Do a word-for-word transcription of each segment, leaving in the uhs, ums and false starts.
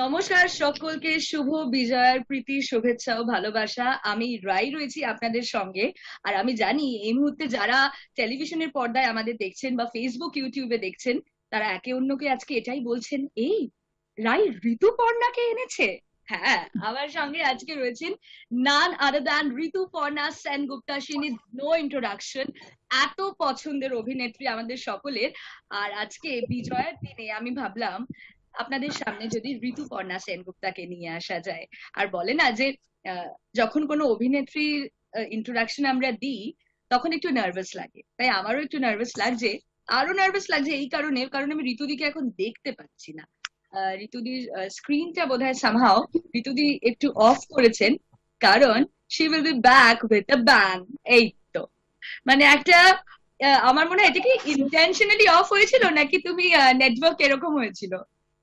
নমস্কার সকলকে, শুভ বিজয়ার প্রীতি, শুভেচ্ছা ও ভালোবাসা। আমি রাই রয়েছি আপনাদের সঙ্গে। আর আমি জানি এই মুহূর্তে যারা টেলিভিশনের পর্দায় আমাদের দেখছেন বা ফেসবুক ইউটিউবে দেখছেন, তারা একে অন্যকে আজকে এটাই বলছেন, এই রাই ঋতুপর্ণাকে এনেছে। হ্যাঁ, আমার সঙ্গে আজকে রয়েছেন none other than Rituparna Sengupta. She needs no introduction. এত পছন্দের অভিনেত্রী আমাদের সকলের। আর আজকে বিজয়ার দিনে আমি ভাবলাম আপনাদের সামনে যদি ঋতুপর্ণা সেনগুপ্তাকে নিয়ে আসা যায়। আর বলে না যে আহ, যখন কোনো অভিনেত্রীর ইন্ট্রোডাকশন আমরা দিই তখন একটু নার্ভাস লাগে, তাই আমারও একটু নার্ভাস লাগছে। আরো নার্ভাস লাগছে এই কারণে, কারণ আমি ঋতুদিকে এখন দেখতে পাচ্ছি না। আহ, ঋতুদির স্ক্রিনটা বোধহয় সামহাও ঋতুদি একটু অফ করেছেন, কারণ she will be back with a bang. এই তো, মানে একটা আহ, আমার মনে হয় এটা কি ইন্টেনশনালি অফ হয়েছিল নাকি তুমি নেটওয়ার্ক এরকম হয়েছিল?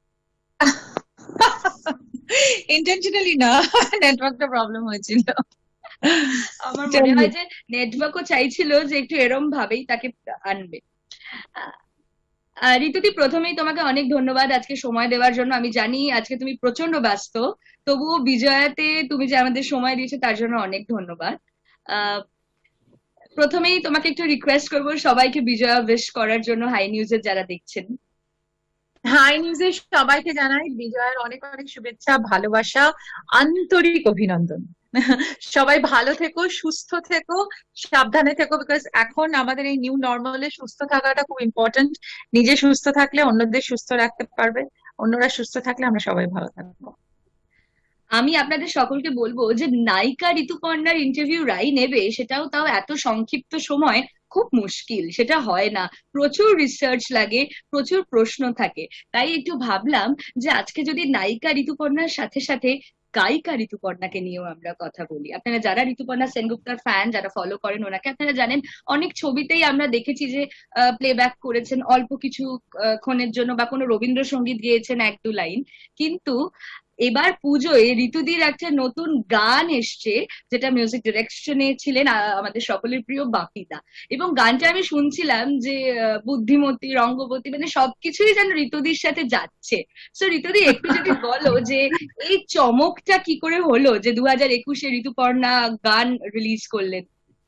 ইন্টেনশনালি না, নেটওয়ার্কটা প্রবলেম হয়েছিল। আমার মনে হয় যে নেটওয়ার্কও চাইছিল যে একটু এরম ভাবেই তাকে আনবে। আহ, ঋতুদি, প্রথমেই তোমাকে অনেক ধন্যবাদ আজকে সময় দেওয়ার জন্য। আমি জানি আজকে তুমি প্রচন্ড ব্যস্ত, তবুও বিজয়াতে তুমি যে আমাদের সময় দিয়েছো তার জন্য অনেক ধন্যবাদ। আহ প্রথমেই তোমাকে একটু রিকোয়েস্ট করবো সবাইকে বিজয়া উইশ করার জন্য, হাই নিউজের যারা দেখছেন। হাই নিউজে সবাইকে জানাই বিজয়ের অনেক অনেক শুভেচ্ছা, ভালোবাসা, আন্তরিক অভিনন্দন। সবাই ভালো থেকো, সুস্থ থেকো, সাবধানে থেকো, বিকজ এখন আমাদের এই নিউ নর্মালে সুস্থ থাকাটা খুব ইম্পর্টেন্ট। নিজে সুস্থ থাকলে অন্যদের সুস্থ রাখতে পারবে, অন্যরা সুস্থ থাকলে আমরা সবাই ভালো থাকবো। আমি আপনাদের সকলকে বলবো যে নায়িকা ঋতুপর্ণার ইন্টারভিউ রাই নেবে, সেটাও তাও এত সংক্ষিপ্ত সময়, খুব মুশকিল, সেটা হয় না। প্রচুর রিসার্চ লাগে, প্রচুর প্রশ্ন থাকে। তাই একটু ভাবলাম যে আজকে যদি নায়িকা ঋতুপর্ণার সাথে সাথে গায়িকা ঋতুপর্ণাকে নিয়েও আমরা কথা বলি। আপনারা যারা ঋতুপর্ণা সেনগুপ্তার ফ্যান, যারা ফলো করেন ওনাকে, আপনারা জানেন অনেক ছবিতেই আমরা দেখেছি যে প্লেব্যাক করেছেন অল্প কিছু আহ, ক্ষণের জন্য, বা কোনো রবীন্দ্রসঙ্গীত গেয়েছেন এক দু লাইন। কিন্তু এবার পুজোয় ঋতুদির একটা নতুন গান এসছে, যেটা মিউজিক ডিরেকশনে ছিলেন আহ, আমাদের সকলের প্রিয় বাপিদা। এবং গানটা আমি শুনছিলাম যে আহ, বুদ্ধিমতী, রঙ্গবতী, মানে সবকিছুই যেন ঋতুদির সাথে যাচ্ছে। তো ঋতুদি, একটু যদি বলো যে এই চমকটা কি করে হলো যে দু হাজার একুশে ঋতুপর্ণা গান রিলিজ করলেন?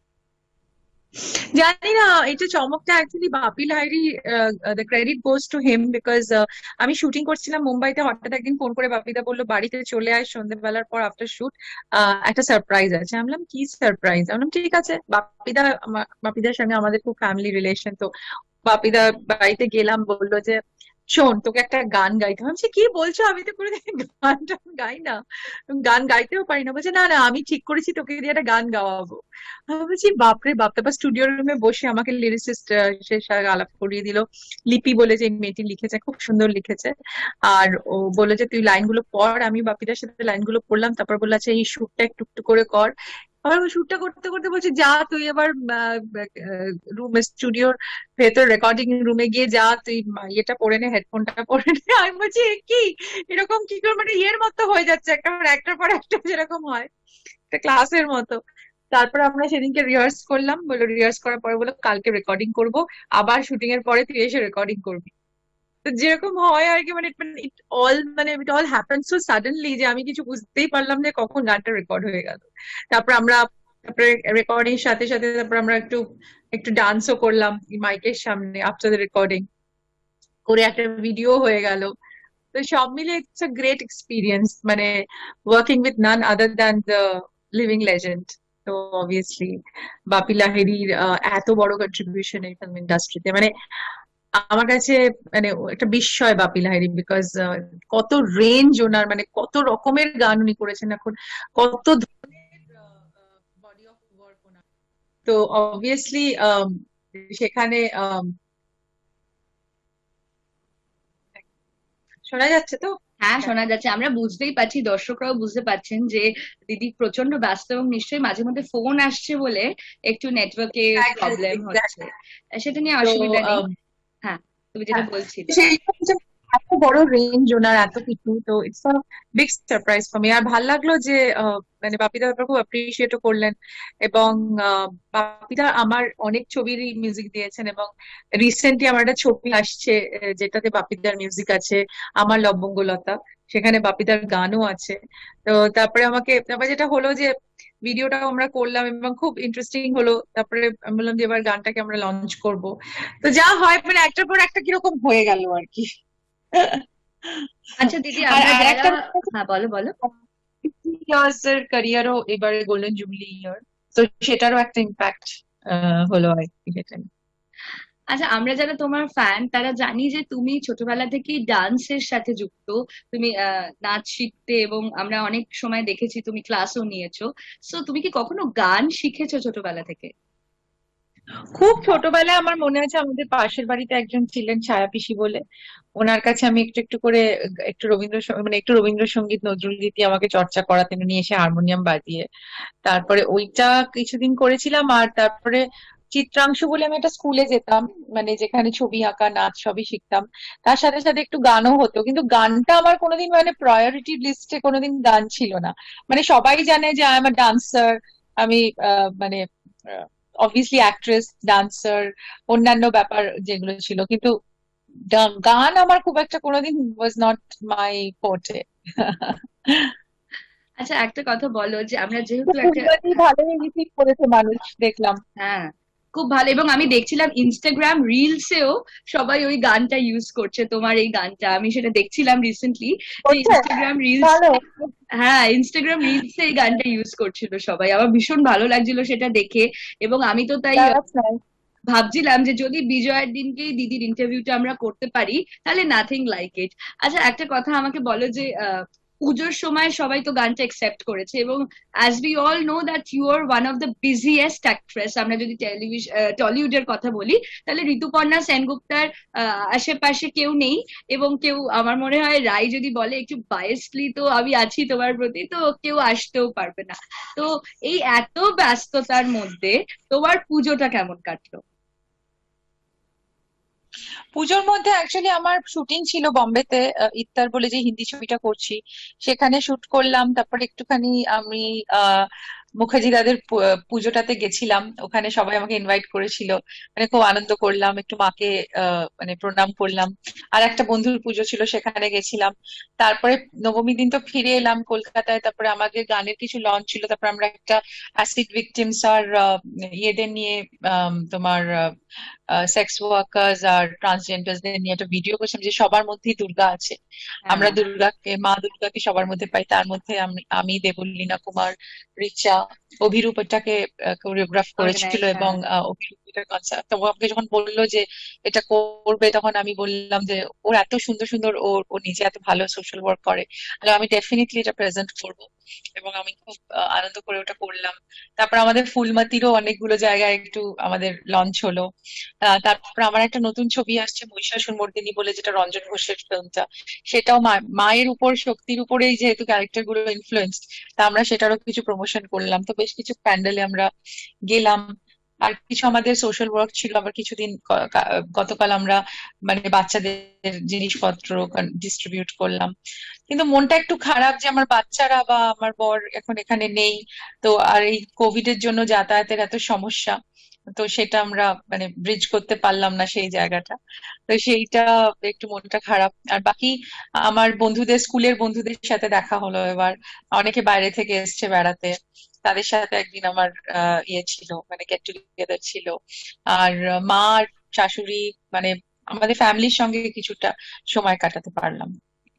জানি না, এটা চমকটা actually Bappi Lahiri, the credit goes to him, because আমি শুটিং করছিলাম মুম্বাইতে। হঠাৎ একদিন ফোন করে বাপিদা বললো বাড়িতে চলে আয় সন্ধ্যেবেলার পর আফটার শুট, একটা সারপ্রাইজ আছে। আমি বললাম কি সারপ্রাইজ? আমি বললাম ঠিক আছে। বাপিদা আমা- বাপিদার সঙ্গে আমাদের খুব ফ্যামিলি রিলেশন, তো বাপিদা বাড়িতে গেলাম, বললো যে শোন তোকে একটা গান গাইতে হবে। আমি বলছি, কি বলছো? আমি তো কোনোদিন গান টান গাই না, গান গাইতেও পারি না। বলছে না না, আমি ঠিক করেছি তোকে দিয়ে একটা গান গাওয়াবো। আমি বলছি বাপরে বাপ। তারপর স্টুডিও রুমে বসে আমাকে লিরিসিস্ট সে সা- আলাপ করিয়ে দিল। লিপি বলে যে মেয়েটি লিখেছে, খুব সুন্দর লিখেছে। আর ও বলে যে তুই লাইনগুলো পড়। আমি বাপিদার সাথে লাইনগুলো পড়লাম, তারপর বললো আচ্ছা এই সুরটা একটু একটু করে কর। আবার শুটটা করতে করতে বলছে যা তুই এবার রুম স্টুডিওর ভেতর রেকর্ডিং রুমে গিয়ে যা তুই মা- ইয়েটা পরে নে, হেডফোনটা পরে নে। আমি বলছি এ কি, এরকম কি করে? মানে ইয়ের মতো হয়ে যাচ্ছে, একটা একটার পর একটা যেরকম হয়, একটা ক্লাসের মতো। তারপর আমরা সেদিনকে রিহার্স করলাম, বললো রিহার্স করার পরে বললো কালকে রেকর্ডিং করব, আবার শুটিং এর পরে তুই এসে রেকর্ডিং করবি। তো যেরকম হয় আর কি, মানে ইট অল মানে it all happen so suddenly যে আমি কিছু বুঝতেই পারলাম যে কখন গানটা রেকর্ড হয়ে গেল। তারপর আমরা তারপরে রেকর্ডিং সাথে সাথে তারপর আমরা একটু একটু ডান্সও করলাম মাইকের সামনে আফটার দ্য রেকর্ডিং, করে একটা ভিডিও হয়ে গেল। তো সব মিলে ইটস আ গ্রেট এক্সপিরিয়েন্স, মানে working with none other than the living legend. তো অবভিয়াসলি বাপি লাহিড়ীর আহ, এত বড় কন্ট্রিবিউশন এই ফিল্ম ইন্ডাস্ট্রিতে, মানে আমার কাছে মানে ও একটা বিস্ময় বাপি লাহিড়ী। বিকজ কত রেঞ্জ ওনার, মানে কত রকমের গান উনি করেছেন এখন, কত ধরনের বডি অফ ওয়ার্ক ওনার। তো অবভিয়াসলি সেখানে আম, শোনা যাচ্ছে তো? হ্যাঁ, হ্যাঁ। শোনা যাচ্ছে, আমরা বুঝতেই পারছি, দর্শকরাও বুঝতে পারছেন যে দিদি প্রচন্ড ব্যস্ত, এবং নিশ্চয়ই মাঝে মধ্যে ফোন আসছে বলে একটু নেটওয়ার্কে Exactly, প্রবলেম হচ্ছে। exactly. সেটা নিয়ে তো অসুবিধা নেই। আম, হ্যাঁ, তুমি যেটা হ্যাঁ, বলছিলে। সেই এত বড় রেঞ্জ ওনার, এত কিছু, তো it's a big surprise for me. আর ভাল লাগলো যে আহ, মানে বাপিদা ব্যাপার খুব অ্যাপ্রিসিয়েটও করলেন। এবং আহ, বাপিদা আমার অনেক ছবিরই মিউজিক দিয়েছেন, এবং রিসেন্টলি আমার একটা ছবি আসছে আহ, যেটাতে বাপিদার মিউজিক আছে, আমার লবঙ্গলতা, সেখানে বাপিদার গানও আছে। তো তারপরে আমাকে, তারপরে যেটা হলো যে ভিডিওটাও আমরা করলাম এবং খুব ইন্টারেস্টিং হলো। তারপরে আমি বললাম যে এবার গানটাকে আমরা লঞ্চ করব। তো যা হয় মানে একটার পর একটা কিরকম হয়ে গেল আর কি। আচ্ছা দিদি, আর আমরা আর যারা, একটা হ্যাঁ বলো বলো। ইয়ার্স এর ক্যারিয়ারও এবারে গোল্ডেন জুবলি ইয়ার, তো সেটারও একটা ইম্প্যাক্ট হলো আর কি সেটা। আচ্ছা, আমরা যারা তোমার ফ্যান তারা জানি যে তুমি ছোটবেলা থেকেই ডান্সের সাথে যুক্ত। তুমি আহ, নাচ শিখতে, এবং আমরা অনেক সময় দেখেছি তুমি ক্লাসও নিয়েছো। সো তুমি কি কখনো গান শিখেছো ছোটবেলা থেকে? খুব ছোটবেলায় আমার মনে আছে আমাদের পাশের বাড়িতে একজন ছিলেন ছায়া পিসি বলে, ওনার কাছে আমি একটু একটু করে একটু রবীন্দ্র মানে একটু রবীন্দ্রসঙ্গীত নজরুল গীতি আমাকে চর্চা করাতেন উনি এসে হারমোনিয়াম বাজিয়ে। তারপরে ওইটা কিছুদিন করেছিলাম। আর তারপরে চিত্রাংশু বলে আমি একটা স্কুলে যেতাম, মানে যেখানে ছবি আঁকা নাচ সবই শিখতাম। তার সাথে সাথে একটু গানও হতো, কিন্তু গানটা আমার কোনোদিন মানে প্রায়োরিটি লিস্টে কোনোদিন গান ছিল না। মানে সবাই জানে যে আই এম আ ডান্সার, আমি আহ, মানে অবভিয়াসলি অ্যাক্ট্রেস, ডান্সার, অন্যান্য ব্যাপার যেগুলো ছিল, কিন্তু ডা- গান আমার খুব একটা কোনোদিন ওয়াজ নট মাই ফোর্টে। আচ্ছা, একটা কথা বলো, যে আমরা যেহেতু একটা, ফুলবাজি ভালোই রিসিভ করেছে মানুষ দেখলাম। হ্যাঁ খুব ভালো, এবং আমি দেখছিলাম ইনস্টাগ্রাম রিলসেও সবাই ওই গানটা ইউজ করছে, তোমার এই গানটা আমি সেটা দেখছিলাম রিসেন্টলি, যে করছে ইনস্টাগ্রাম রিলস, ভালো। হ্যাঁ ইনস্টাগ্রাম রিলসে এই গানটা ইউজ করছিল সবাই, আমার ভীষণ ভালো লাগছিল সেটা দেখে। এবং আমি তো তাই দ্যাটস নাইস। ভাবছিলাম যে যদি বিজয়ের দিনকেই দিদির ইন্টারভিউটা আমরা করতে পারি, তাহলে নাথিং লাইক ইট। আচ্ছা, একটা কথা আমাকে বলো, যে আহ, পুজোর সময় সবাই তো গানটা একসেপ্ট করেছে, এবং as we all know that you are one of the busiest actress. আমরা যদি টেলিভিশন টলিউডের কথা বলি, তাহলে ঋতুপর্ণা সেনগুপ্তার আহ, আশেপাশে কেউ নেই। এবং কেউ, আমার মনে হয় রাই যদি বলে একটু বায়াসলি, তো আমি আছি তোমার প্রতি, তো কেউ আসতেও পারবে না। তো এই এত ব্যস্ততার মধ্যে তোমার পুজোটা কেমন কাটলো? পুজোর মধ্যে অ্যাকচুয়ালি আমার শুটিং ছিল বম্বেতে, আহ, ইত্তার বলে যে হিন্দি ছবিটা করছি, সেখানে শুট করলাম। তারপরে একটুখানি আমি আহ মুখার্জি দাদের পু- আহ, পুজোটাতে গেছিলাম, ওখানে সবাই আমাকে ইনভাইট করেছিল, মানে খুব আনন্দ করলাম, একটু মাকে আহ মানে প্রণাম করলাম। আর একটা বন্ধুর পুজো ছিল সেখানে গেছিলাম। তারপরে নবমী দিন তো ফিরে এলাম কলকাতায়। তারপরে আমাদের গানের কিছু লঞ্চ ছিল, তারপর আমরা একটা অ্যাসিড ভিকটিমস আর আহ, ইয়েদের নিয়ে, আম, তোমার সেক্স ওয়ার্কার্স আর ট্রান্সজেন্ডারদের নিয়ে একটা ভিডিও করছিলাম, যে সবার মধ্যেই দুর্গা আছে, আমরা হ্যাঁ, দুর্গাকে, মা দুর্গাকে সবার মধ্যে পাই। তার মধ্যে আমি আমি দেবলীনা কুমার, রিচা, অভিরূপ এটাকে কোরিওগ্রাফ করেছিল। অর্গানাইজ, এবং হ্যাঁ। আহ, অভিরূপ এটা কনসার্ট, তো ও আমাকে যখন বললো যে এটা করবে, তখন আমি বললাম যে ওর এত সুন্দর সুন্দর, ও ও নিজে এত ভালো সোশ্যাল ওয়ার্ক করে, তাহলে আমি ডেফিনেটলি এটা প্রেজেন্ট করবো। এবং আমি খুব আহ, আনন্দ করে ওটা করলাম। তারপর আমাদের ফুলমাতিরও অনেকগুলো জায়গায় একটু আমাদের লঞ্চ হলো। আহ, তারপর আমার একটা নতুন ছবি আসছে মহিষাসুর মর্দিনী বলে, যেটা রঞ্জন ঘোষের ফিল্মটা, সেটাও মা- মায়ের উপর, শক্তির উপরেই যেহেতু ক্যারেক্টার গুলো ইনফ্লুয়েন্সড, তা আমরা সেটারও কিছু প্রমোশন করলাম। তো বেশ কিছু প্যান্ডেলে আমরা গেলাম। আর কিছু আমাদের সোশ্যাল ওয়ার্ক ছিল। আবার কিছুদিন ক- কা- গতকাল আমরা মানে বাচ্চাদের জিনিসপত্র ডিস্ট্রিবিউট করলাম। কিন্তু মনটা একটু খারাপ যে আমার বাচ্চারা বা আমার বর এখন এখানে নেই। তো আর এই কোভিড এর জন্য যাতায়াতের এত সমস্যা, তো সেটা আমরা মানে ব্রিজ করতে পারলাম না সেই জায়গাটা। তো সেইটা একটু মনটা খারাপ। আর বাকি আমার বন্ধুদের, স্কুলের বন্ধুদের সাথে দেখা হলো এবার, অনেকে বাইরে থেকে এসছে বেড়াতে, তাদের সাথে একদিন আমার আহ ইয়ে ছিল, মানে গেট টুগেদার ছিল। আর আহ, মা আর শাশুড়ি, মানে আমাদের ফ্যামিলির সঙ্গে কিছুটা সময় কাটাতে পারলাম।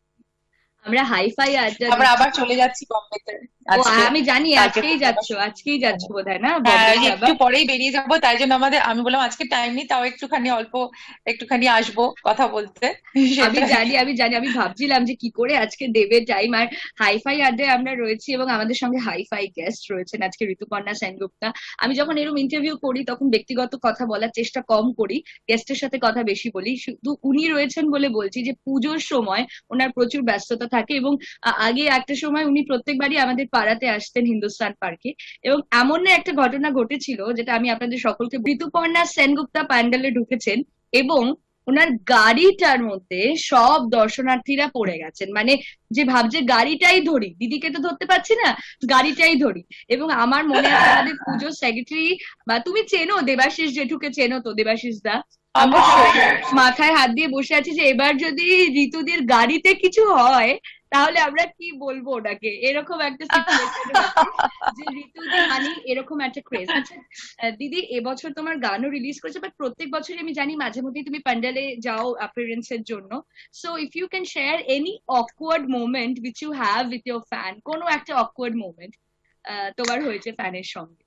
আমরা হাইফাই আড্ডা আমরা দিচ্ছি। আবার চলে যাচ্ছি বম্বেতে ও, আজকে, আমি জানি কালকে আজকেই থেকে আবার যাচ্ছো, শুটিং। আজকেই যাচ্ছো বোধহয়, না হ্যাঁ বম্বে এই যাবা? একটু পরেই বেরিয়ে যাবো, তাই জন্য আমাদের, আমি বললাম আজকে টাইম নেই, তাও একটুখানি অল্প একটুখানি আসবো কথা বলতে আমি সেটাই। জানি, আমি জানি, আমি ভাবছিলাম যে কি করে আজকে দেবে টাইম। আর হাইফাই আড্ডায় আমরা রয়েছি, এবং আমাদের সঙ্গে হাইফাই গেস্ট রয়েছেন আজকে, ঋতুপর্ণা সেনগুপ্তা। আমি যখন এরকম ইন্টারভিউ করি তখন ব্যক্তিগত কথা বলার চেষ্টা কম করি, গেস্টের সাথে কথা বেশি বলি। শুধু উনি রয়েছেন বলে বলছি যে পুজোর সময় ওনার প্রচুর ব্যস্ততা থাকে, এবং আ- আগে একটা সময় উনি প্রত্যেকবারই আমাদের পাড়াতে আসতেন হিন্দুস্তান পার্কে। এবং এমন একটা ঘটনা ঘটেছিল যেটা আমি আপনাদের সকলকে, ঋতুপর্ণা সেনগুপ্তা প্যান্ডেলে ঢুকেছেন, এবং ওনার গাড়িটার মধ্যে সব দর্শনার্থীরা পড়ে গেছেন, মানে যে ভাবছে গাড়িটাই ধরি, দিদিকে তো ধরতে পারছি না, গাড়িটাই ধরি। এবং আমার মনে আছে আমাদের পুজোর সেক্রেটারি, বা তুমি চেনো দেবাশিস জেঠুকে, চেনো তো দেবাশিস দা? আমরা সবাই অবশ্যই। মাথায় হাত দিয়ে বসে আছি যে এবার যদি ঋতুদির গাড়িতে কিছু হয় তাহলে আমরা কি বলবো ওনাকে, এরকম একটা সিচুয়েশনে আছি যে ঋতুদি মানে এরকম একটা ক্রেজ। আচ্ছা আহ, দিদি, এবছর তোমার গানও রিলিজ করেছে, বাট প্রত্যেক বছরই আমি জানি মাঝে মধ্যেই তুমি প্যান্ডেলে যাও অ্যাপিয়ারেন্স এর জন্য। So if you can share any awkward moment which you have with your fan, কোনো একটা অকওয়ার্ড মোমেন্ট তোমার হয়েছে ফ্যানের সঙ্গে।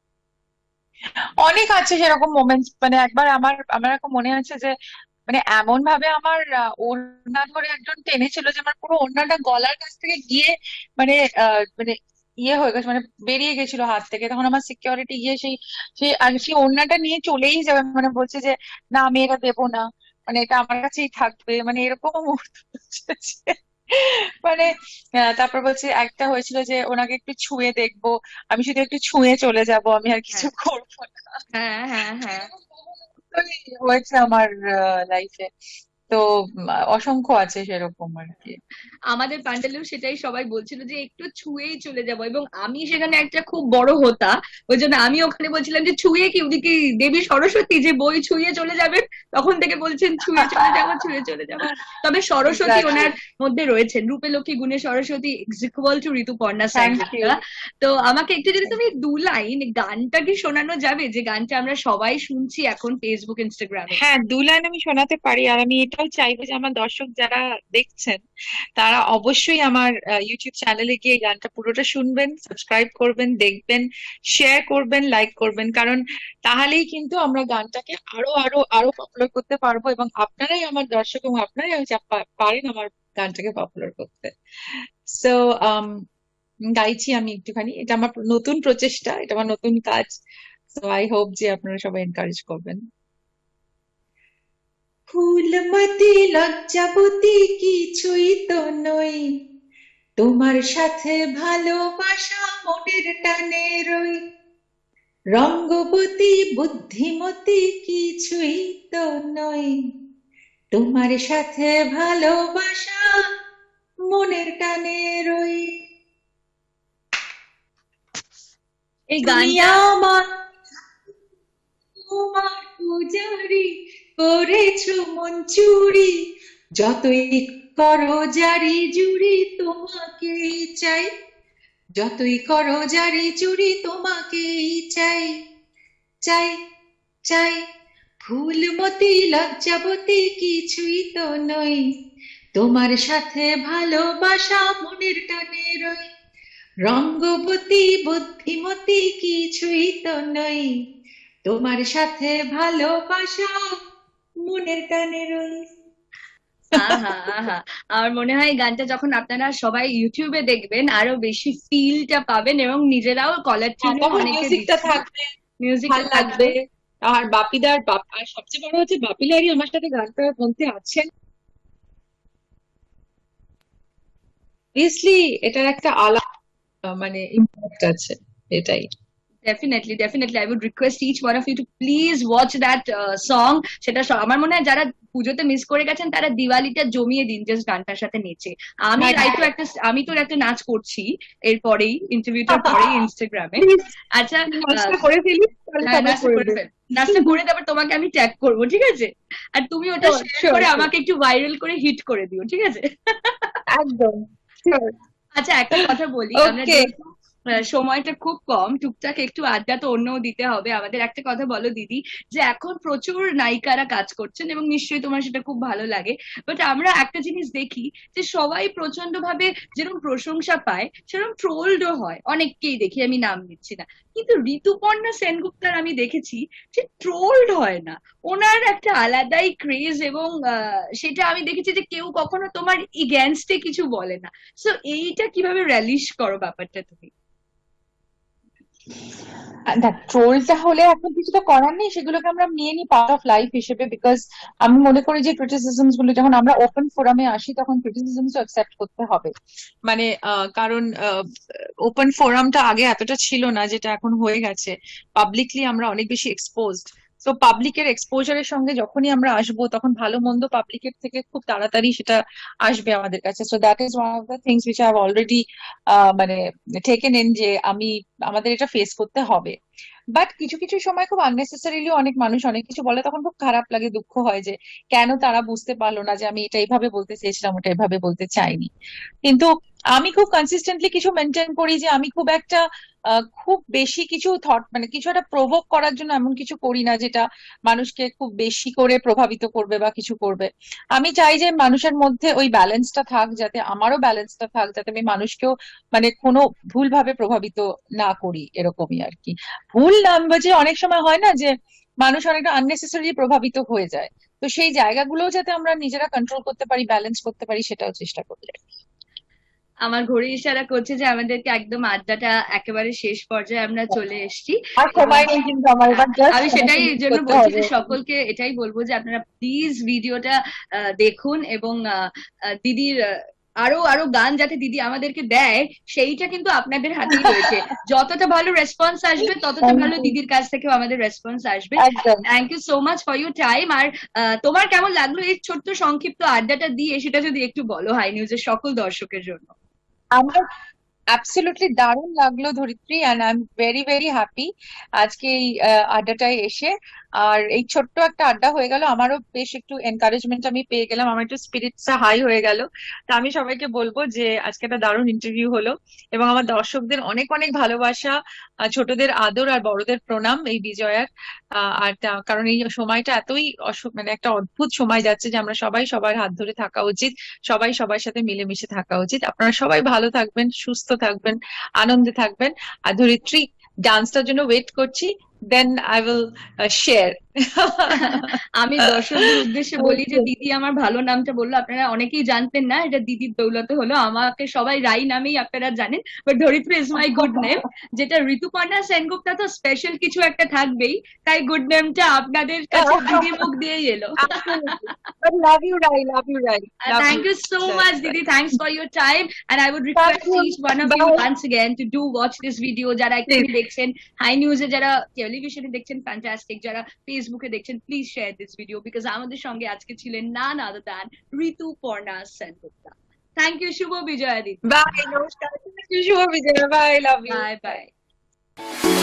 অনেক আছে সেরকম মোমেন্টস, মানে একবার আমার আমার এখন মনে আছে যে মানে এমন ভাবে আমার আহ, ওড়না ধরে একজন টেনেছিল যে আমার পুরো ওড়নাটা গলার কাছ থেকে গিয়ে মানে আহ, মানে ইয়ে হয়ে গেছে, মানে বেরিয়ে গেছিল হাত থেকে। তখন আমার সিকিউরিটি গিয়ে সেই সেই আর সেই ওড়নাটা নিয়ে চলেই যাবে, মানে বলছে যে না আমি এটা দেবো না, মানে এটা আমার কাছেই থাকবে, মানে এরকম মুহূর্ত হচ্ছে। মানে আহ, তারপর বলছে একটা হয়েছিল যে ওনাকে একটু ছুঁয়ে দেখবো, আমি শুধু একটু ছুঁয়ে চলে যাব, আমি আর কিছু হ্যাঁ করবো না। হ্যাঁ হ্যাঁ হ্যাঁ। এরকম বহু মুহূর্তই হয়েছে আমার লাইফে। তো উম, অসংখ্য আছে সেরকম আর কি। আমাদের প্যান্ডেলেও সেটাই সবাই বলছিল যে একটু ছুঁয়েই চলে যাব, এবং আমি সেখানে একটা খুব বড় হোতা, ওই জন্য আমি ওখানে বলছিলাম যে ছুঁয়ে কি, উনি কি দেবী সরস্বতী যে বই ছুঁয়ে চলে যাবেন? তখন থেকে বলছেন ছুঁয়ে চলে যাব, ছুঁয়ে চলে যাব। তবে সরস্বতী এক্স্যাক্টলি। ওনার মধ্যে রয়েছেন, রূপে লক্ষ্মী গুণে Saraswati, equal to Rituparna thank you. Sengupta. তো আমাকে একটু যদি তুমি দু লাইন গানটা কি শোনানো যাবে, যে গানটা আমরা সবাই শুনছি এখন ফেসবুক ইনস্টাগ্রামে? হ্যাঁ, দু লাইন আমি শোনাতে পারি। আর আমি এটাও চাইবো যে আমার দর্শক যারা দেখছেন তারা অবশ্যই আমার ইউটিউব চ্যানেলে গিয়ে এই গানটা পুরোটা শুনবেন, সাবস্ক্রাইব করবেন, দেখবেন, শেয়ার করবেন, লাইক করবেন, কারণ তাহলেই কিন্তু আমরা গানটাকে আরো আরো আরো পপুলার করতে পারবো, এবং আপনারাই আমার দর্শক এবং আপনারাই হচ্ছে পা- পারেন আমার গানটাকে পপুলার করতে। সো গাইছি আমি একটুখানি, এটা আমার নতুন প্রচেষ্টা, এটা আমার নতুন কাজ। তো আই হোপ যে আপনারা সবাই এনকারেজ করবেন। ফুলমতি লজ্জাবতী কিছুই তো নই, তোমার সাথে ভালোবাসা মনের টানে রই। রঙ্গবতী বুদ্ধিমতী কিছুই তো নই, তোমার সাথে ভালোবাসা মনের টানে রই। এই তুমি গানটা আমার, তোমার পূজারি, করেছো মন চুরি, যতই করো জারি জুড়ি তোমাকেই চাই, যতই করো জারি জুড়ি তোমাকেই চাই, চাই, চাই। ফুলমতি লজ্জাবতী কিছুই তো নই, তোমার সাথে ভালোবাসা মনের টানে রই। রঙ্গবতী বুদ্ধিমতী কিছুই তো নই, তোমার সাথে ভালোবাসা মনের টানে রই। আহা আহা, আমার মনে হয় এই গানটা যখন আপনারা সবাই ইউটিউবে দেখবেন আরো বেশি ফিলটা পাবেন, এবং নিজেরাও কলার হ্যাঁ, টিউনেও তখন অনেকে মিউজিকটা দিচ্ছেন, থাকবে, ভাল মিউজিকটা থাকবে। লাগবে। আর বাপিদার বাপ, আর সবচেয়ে বড় হচ্ছে বাপি লাহিড়ী আমার সাথে গানটার মধ্যে আছেন, অবভিয়াসলি এটার একটা আলাদা মানে ইম্প্যাক্ট আছে, এটাই। Definitely definitely, I would request each one of you to please watch that song. সেটা স- আমার মনে হয় যারা পুজোতে মিস করে গেছেন তারা দিওয়ালিটা জমিয়ে দিন জাস্ট গানটার সাথে নেচে। আমি রাইতো একদম। একটা, আমি তো একটা নাচ করছি এরপরেই, ইন্টারভিউটার পরেই ইনস্টাগ্রামে। প্লিজ আচ্ছা নাচটা আহ, করে ফেলি, তাহলে হ্যাঁ সবাই নাচটা করে করবে। ফেল, নাচটা করে তারপর তোমাকে আমি ট্যাগ করবো, ঠিক আছে? আর তুমি ওটা শিওর শেয়ার শিওর করে শিওর। আমাকে একটু ভাইরাল করে হিট করে দিও, ঠিক আছে? একদম শিওর। আচ্ছা একটা কথা বলি, আমরা ওকে। যেহেতু আহ, সময়টা খুব কম, টুকটাক একটু আড্ডা তো অন্যও দিতে হবে আমাদের। একটা কথা বলো দিদি, যে এখন প্রচুর নায়িকারা কাজ করছেন এবং নিশ্চয়ই তোমার সেটা খুব ভালো লাগে, বাট আমরা একটা জিনিস দেখি যে সবাই প্রচন্ড ভাবে যেরকম প্রশংসা পায় সেরকম ট্রোলডও হয়, অনেককেই দেখি, আমি নাম নিচ্ছি না, কিন্তু ঋতুপর্ণা সেনগুপ্তার আমি দেখেছি যে ট্রোলড হয় না, ওনার একটা আলাদাই ক্রেজ, এবং আহ, সেটা আমি দেখেছি যে কেউ কখনো তোমার এগেনস্টে কিছু বলে না। সো এইটা কিভাবে রিলিশ করো ব্যাপারটা তুমি? আহ দেখ, ট্রোলটা হলে এখন কিছু তো করার নেই, সেগুলোকে আমরা নিয়ে নিই পার্ট অফ লাইফ হিসেবে। বিকজ আমি মনে করি যে ক্রিটিসিজমস গুলো যখন আমরা ওপেন ফোরামে আসি তখন ক্রিটিসিজমস অ্যাকসেপ্ট করতে হবে। মানে আহ, কারণ ওপেন ফোরামটা আগে এতটা ছিল না যেটা এখন হয়ে গেছে, পাবলিকলি আমরা অনেক বেশি এক্সপোজড। তো পাবলিকের এক্সপোজারের সঙ্গে যখনই আমরা আসবো তখন ভালো মন্দ পাবলিকের থেকে খুব তাড়াতাড়ি সেটা আসবে আমাদের কাছে। So that is one of the things which I have already মানে টেকেন ইন, যে আমি আমাদের এটা ফেস করতে হবে। বাট কিছু কিছু সময় খুব আননেসেসারিলি অনেক মানুষ অনেক কিছু বলে, তখন খুব খারাপ লাগে, দুঃখ হয় যে কেন তারা বুঝতে পারলো না যে আমি এটা এইভাবে বলতে চেয়েছিলাম, ওটা এইভাবে বলতে চাইনি। কিন্তু আমি খুব কনসিস্টেন্টলি কিছু মেনটেন করি যে আমি খুব একটা আহ, খুব বেশি কিছু থট মানে কিছু একটা প্রভোক করার জন্য এমন কিছু করি না যেটা মানুষকে খুব বেশি করে প্রভাবিত করবে বা কিছু করবে। আমি চাই যে মানুষের মধ্যে ওই ব্যালেন্সটা থাক, যাতে আমারও ব্যালেন্সটা থাক, যাতে আমি মানুষকেও মানে কোনো ভুলভাবে প্রভাবিত না করি, এরকমই আর কি। ভুল নাম বাজে অনেক সময় হয় না যে মানুষ অনেকটা আননেসেসারি প্রভাবিত হয়ে যায়, তো সেই জায়গাগুলোও যাতে আমরা নিজেরা কন্ট্রোল করতে পারি, ব্যালেন্স করতে পারি, সেটাও চেষ্টা করি। আমার ঘড়ি ইশারা করছে যে আমাদেরকে একদম আড্ডাটা একেবারে শেষ পর্যায়ে আমরা চলে এসেছি। আর এবং সময় নেই কিন্তু আমার, আ- এবার জাস্ট আমি মানে সেটাই এই finish জন্য করতে বলছি হবে। যে সকলকে এটাই বলবো যে আপনারা প্লিজ ভিডিওটা আহ, দেখুন, এবং আহ, আহ, দিদির আহ, আরো আরো গান যাতে দিদি আমাদেরকে দেয় সেইটা কিন্তু আপনাদের হাতেই রয়েছে। যতটা ভালো রেসপন্স আসবে ততটা Thank ভালো you. দিদির কাছ থেকেও আমাদের রেসপন্স আসবে। একদম। Thank you so much for your time. আর আহ, তোমার কেমন লাগলো এই ছোট্ট সংক্ষিপ্ত আড্ডাটা দিয়ে, সেটা যদি একটু বলো হাই নিউজের সকল দর্শকের জন্য। আমার অ্যাবসলিউটলি দারুণ লাগলো Dharitri, and I am very very happy আজকে এই আহ, আড্ডাটায় এসে। আর এই ছোট্ট একটা আড্ডা হয়ে গেল, আমারও বেশ একটু এনকারেজমেন্ট আমি পেয়ে গেলাম, আমার একটু স্পিরিটসটা হাই হয়ে গেল। তা আমি সবাইকে বলবো যে আজকে একটা দারুণ ইন্টারভিউ হলো, এবং আমার দর্শকদের অনেক অনেক ভালোবাসা, আহ, ছোটদের আদর আর বড়দের প্রণাম এই বিজয়ার। আহ, আর তা- কারণ এই সময়টা এতই অসু- মানে একটা অদ্ভুত সময় যাচ্ছে যে আমরা সবাই সবার হাত ধরে থাকা উচিত, সবাই সবার সাথে মিলেমিশে থাকা উচিত। আপনারা সবাই ভালো থাকবেন, সুস্থ থাকবেন, আনন্দে থাকবেন। আর ধরিত্রী ডান্সটার জন্য ওয়েট করছি, দেন আই উইল শেয়ার। আমি দর্শকদের উদ্দেশ্যে বলি যে দিদি আমার ভালো নামটা বললো, আপনারা অনেকেই জানতেন না, এটা দিদির দৌলতে হলো। আমাকে সবাই রাই নামেই আপনারা জানেন, বাট ধরিত্রী ইজ মাই গুড নেম। যেটা ঋতুপর্ণা সেনগুপ্তা তো স্পেশাল কিছু একটা থাকবেই, তাই গুড নেমটা আপনাদের কাছে দিদির মুখ দিয়েই এলো। Love you Rai, love you Rai, Uh, love you. thank you so much, Didi. Thanks for your time. And I would thank request you, each one of you bye. once again to do watch this video. যারা এক্ষুনি দেখছেন high নিউজে, যারা টেলিভিশনে দেখছেন fantastic, যারা ফেসবুকে দেখছেন please share this video, because আমাদের সঙ্গে আজকে ছিলেন none other than Rituparna Sengupta. Thank you, শুভ বিজয়া দিদি। বাই, নমস্কার, শুভ বিজয়, bye, love you. Bye by.